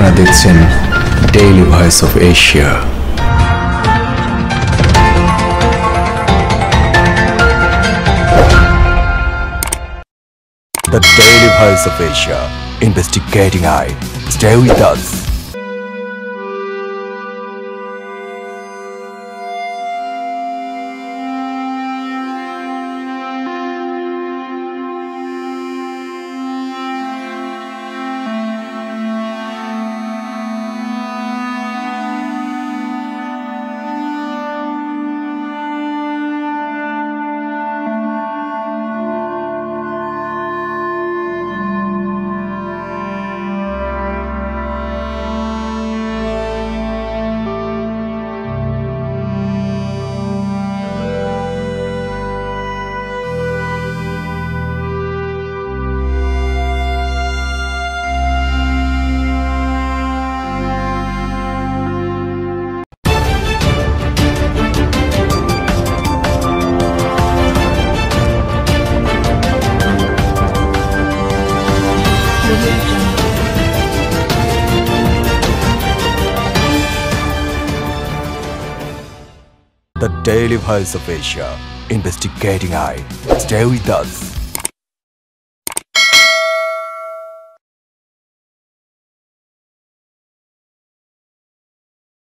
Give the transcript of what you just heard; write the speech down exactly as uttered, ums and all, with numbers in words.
আপনারা দেখছেন daily voice of Asia. The Daily Voice of Asia, investigating eye. Stay with us. The Daily Voice of Asia, investigating eye. Stay with us.